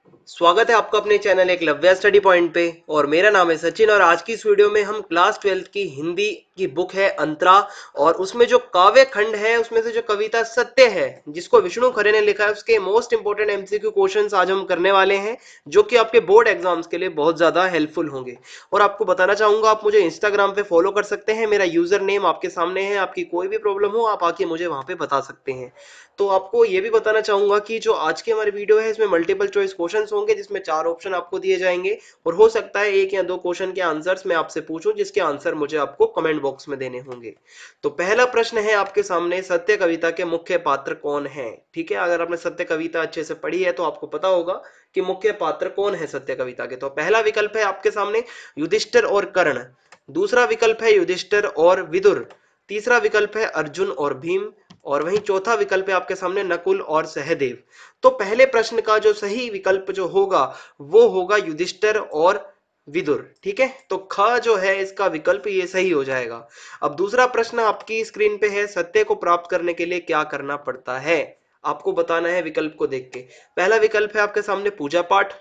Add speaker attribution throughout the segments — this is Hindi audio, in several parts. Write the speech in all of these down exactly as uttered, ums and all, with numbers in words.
Speaker 1: स्वागत है आपका अपने चैनल एकलव्य स्टडी पॉइंट पे। और मेरा नाम है सचिन और आज की इस वीडियो में हम क्लास ट्वेल्थ की हिंदी की बुक है अंतरा और उसमें जो काव्य खंड है उसमें से जो कविता सत्य है जिसको विष्णु खरे ने लिखा है उसके मोस्ट इंपोर्टेंट एमसीक्यू क्वेश्चंस आज हम करने वाले हैं जो कि आपके बोर्ड एग्जाम्स के लिए बहुत ज्यादा हेल्पफुल होंगे। और आपको बताना चाहूंगा आप मुझे इंस्टाग्राम पे फॉलो कर सकते हैं, मेरा यूजर नेम आपके सामने है, आपकी कोई भी प्रॉब्लम हो आप आके मुझे वहां पे बता सकते हैं। तो आपको ये भी बताना चाहूंगा कि जो आज की हमारी वीडियो है इसमें मल्टीपल चॉइस क्वेश्चंस होंगे जिसमें चार ऑप्शन आपको दिए जाएंगे और हो सकता है एक या दो क्वेश्चन के आंसर्स मैं आपसे पूछूं जिसके आंसर मुझे आपको कमेंट बॉक्स में देने होंगे। तो पहला प्रश्न है आपके सामने, सत्य कविता के मुख्य पात्र कौन है? ठीक है, अगर आपने सत्य कविता अच्छे से पढ़ी है तो आपको पता होगा कि मुख्य पात्र कौन है सत्य कविता के। तो पहला विकल्प है आपके सामने युधिष्ठिर और कर्ण, दूसरा विकल्प है युधिष्ठिर और विदुर, तीसरा विकल्प है अर्जुन और भीम और वहीं चौथा विकल्प है आपके सामने नकुल और सहदेव। तो पहले प्रश्न का जो सही विकल्प जो होगा वो होगा युधिष्ठिर और विदुर। ठीक है, तो ख जो है इसका विकल्प ये सही हो जाएगा। अब दूसरा प्रश्न आपकी स्क्रीन पे है, सत्य को प्राप्त करने के लिए क्या करना पड़ता है? आपको बताना है विकल्प को देख के। पहला विकल्प है आपके सामने पूजा पाठ,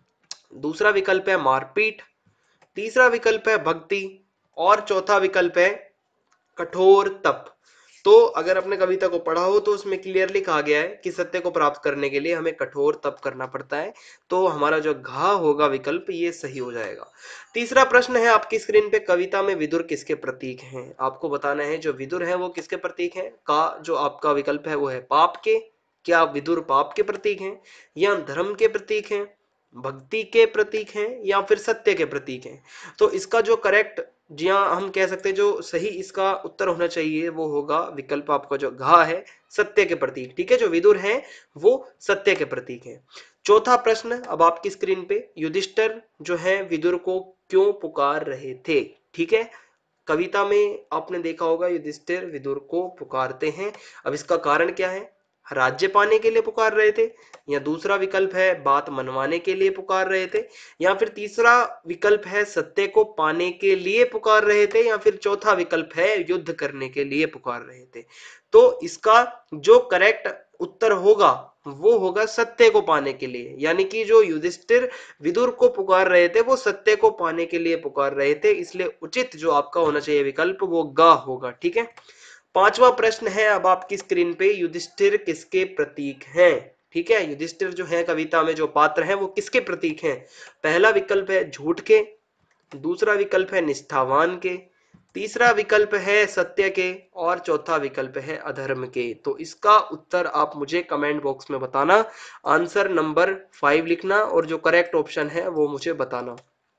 Speaker 1: दूसरा विकल्प है मारपीट, तीसरा विकल्प है भक्ति और चौथा विकल्प है कठोर तप। तो अगर आपने कविता को पढ़ा हो तो उसमें क्लियरली कहा गया है कि सत्य को प्राप्त करने के लिए हमें कठोर तप करना पड़ता है। तो हमारा जो घा होगा विकल्प ये सही हो जाएगा। तीसरा प्रश्न है आपकी स्क्रीन पे, कविता में विदुर किसके प्रतीक हैं? आपको बताना है जो विदुर है वो किसके प्रतीक हैं। का जो आपका विकल्प है वो है पाप के, क्या विदुर पाप के प्रतीक हैं या धर्म के प्रतीक हैं, भक्ति के प्रतीक हैं या फिर सत्य के प्रतीक हैं? तो इसका जो करेक्ट, जी हाँ, हम कह सकते हैं जो सही इसका उत्तर होना चाहिए वो होगा विकल्प आपका जो घा है, सत्य के प्रतीक। ठीक है, जो विदुर है वो सत्य के प्रतीक है। चौथा प्रश्न अब आपकी स्क्रीन पे, युधिष्ठिर जो है विदुर को क्यों पुकार रहे थे? ठीक है, कविता में आपने देखा होगा युधिष्ठिर विदुर को पुकारते हैं। अब इसका कारण क्या है? राज्य पाने के लिए पुकार रहे थे, या दूसरा विकल्प है बात मनवाने के लिए पुकार रहे थे, या फिर तीसरा विकल्प है सत्य को पाने के लिए पुकार रहे थे, या फिर चौथा विकल्प है युद्ध करने के लिए पुकार रहे थे। तो इसका जो करेक्ट उत्तर होगा वो होगा सत्य को पाने के लिए, यानी कि जो युधिष्ठिर विदुर को पुकार रहे थे वो सत्य को पाने के लिए पुकार रहे थे, इसलिए उचित जो आपका होना चाहिए विकल्प वो ग होगा। ठीक है, पांचवा प्रश्न है अब आपकी स्क्रीन पे, युधिष्ठिर किसके प्रतीक हैं? ठीक है, युधिष्ठिर जो है कविता में जो पात्र हैं वो किसके प्रतीक हैं? पहला विकल्प है झूठ के, दूसरा विकल्प है निष्ठावान के, तीसरा विकल्प है सत्य के और चौथा विकल्प है अधर्म के। तो इसका उत्तर आप मुझे कमेंट बॉक्स में बताना, आंसर नंबर फाइव लिखना और जो करेक्ट ऑप्शन है वो मुझे बताना।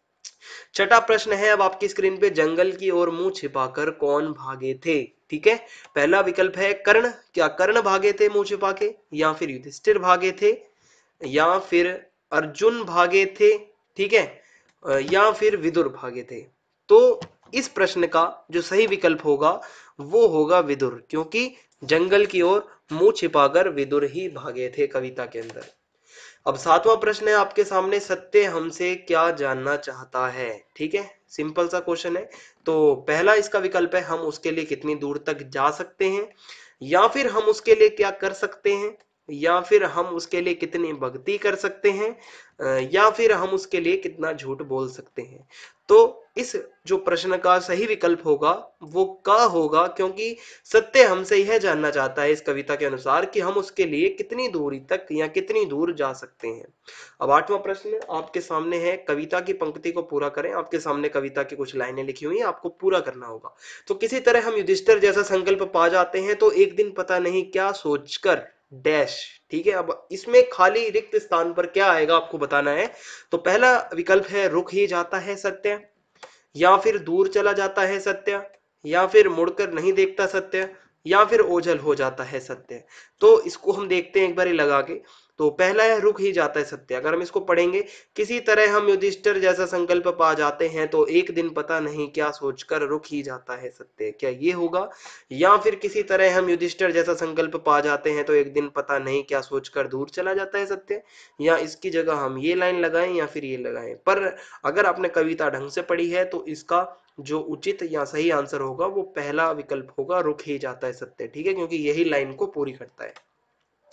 Speaker 1: छठा प्रश्न है अब आपकी स्क्रीन पे, जंगल की ओर मुंह छिपाकर कौन भागे थे? ठीक है, पहला विकल्प है कर्ण, क्या कर्ण भागे थे मुंह छिपा के, या फिर युधिष्ठिर भागे थे, या फिर अर्जुन भागे थे, ठीक है, अ, या फिर विदुर भागे थे। तो इस प्रश्न का जो सही विकल्प होगा वो होगा विदुर, क्योंकि जंगल की ओर मुंह छिपाकर विदुर ही भागे थे कविता के अंदर। अब सातवां प्रश्न है आपके सामने, सत्य हमसे क्या जानना चाहता है? ठीक है, सिंपल सा क्वेश्चन है। तो पहला इसका विकल्प है हम उसके लिए कितनी दूर तक जा सकते हैं, या फिर हम उसके लिए क्या कर सकते हैं, या फिर हम उसके लिए कितनी भक्ति कर सकते हैं, अ, या फिर हम उसके लिए कितना झूठ बोल सकते हैं। तो इस जो प्रश्न का सही विकल्प होगा वो का होगा, क्योंकि सत्य हमसे यह जानना चाहता है इस कविता के अनुसार कि हम उसके लिए कितनी दूरी तक या कितनी दूर जा सकते हैं। अब आठवां प्रश्न आपके सामने है, कविता की पंक्ति को पूरा करें। आपके सामने कविता की कुछ लाइनें लिखी हुई हैं, आपको पूरा करना होगा। तो किसी तरह हम युधिष्ठिर जैसा संकल्प पा जाते हैं तो एक दिन पता नहीं क्या सोचकर डैश। ठीक है, अब इसमें खाली रिक्त स्थान पर क्या आएगा आपको बताना है। तो पहला विकल्प है रुक ही जाता है सत्य, या फिर दूर चला जाता है सत्य, या फिर मुड़कर नहीं देखता सत्य, या फिर ओझल हो जाता है सत्य। तो इसको हम देखते हैं एक बार लगा के। तो पहला है रुक ही जाता है सत्य, अगर हम इसको पढ़ेंगे, किसी तरह हम युधिष्ठिर जैसा संकल्प पा जाते हैं तो एक दिन पता नहीं क्या सोचकर रुक ही जाता है सत्य, क्या ये होगा? या फिर किसी तरह हम युधिष्ठिर जैसा संकल्प पा जाते हैं तो एक दिन पता नहीं क्या सोचकर दूर चला जाता है सत्य, या इसकी जगह हम ये लाइन लगाएं या फिर ये लगाएं। पर अगर आपने कविता ढंग से पढ़ी है तो इसका जो उचित या सही आंसर होगा वो पहला विकल्प होगा, रुक ही जाता है सत्य। ठीक है, क्योंकि यही लाइन को पूरी करता है।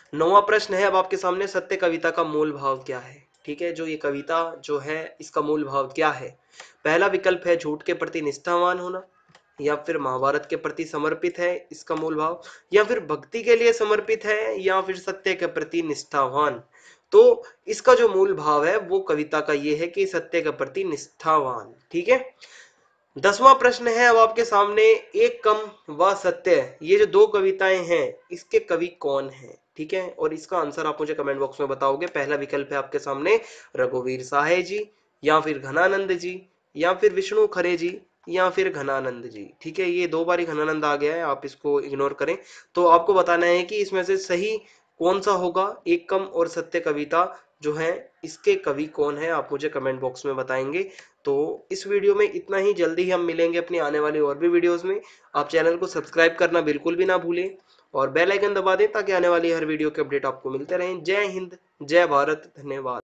Speaker 1: नौवां प्रश्न है अब आपके सामने, सत्य कविता का मूल भाव क्या है। ठीक है, जो ये कविता जो है इसका मूल भाव क्या है। पहला विकल्प है झूठ के प्रति निष्ठावान होना, या फिर महाभारत के प्रति समर्पित है इसका मूल भाव, या फिर भक्ति के लिए समर्पित है, या फिर सत्य के प्रति निष्ठावान। तो इसका जो मूल भाव है वो कविता का ये है कि सत्य के प्रति निष्ठावान। ठीक है, दसवां प्रश्न है अब आपके सामने, एक कम व सत्य, ये जो दो कविताएं हैं इसके कवि कौन हैं। ठीक है, और इसका आंसर आप मुझे कमेंट बॉक्स में बताओगे। पहला विकल्प है आपके सामने रघुवीर साहे जी, या फिर घनानंद जी, या फिर विष्णु खरे जी, या फिर घनानंद जी। ठीक है, ये दो बारी घनानंद आ गया है, आप इसको इग्नोर करें। तो आपको बताना है कि इसमें से सही कौन सा होगा। एक कम और सत्य कविता जो है इसके कवि कौन है, आप मुझे कमेंट बॉक्स में बताएंगे। तो इस वीडियो में इतना ही, जल्दी ही हम मिलेंगे अपनी आने वाली और भी वीडियोस में। आप चैनल को सब्सक्राइब करना बिल्कुल भी ना भूलें और बेल आइकन दबा दें ताकि आने वाली हर वीडियो के अपडेट आपको मिलते रहें। जय हिंद, जय भारत, धन्यवाद।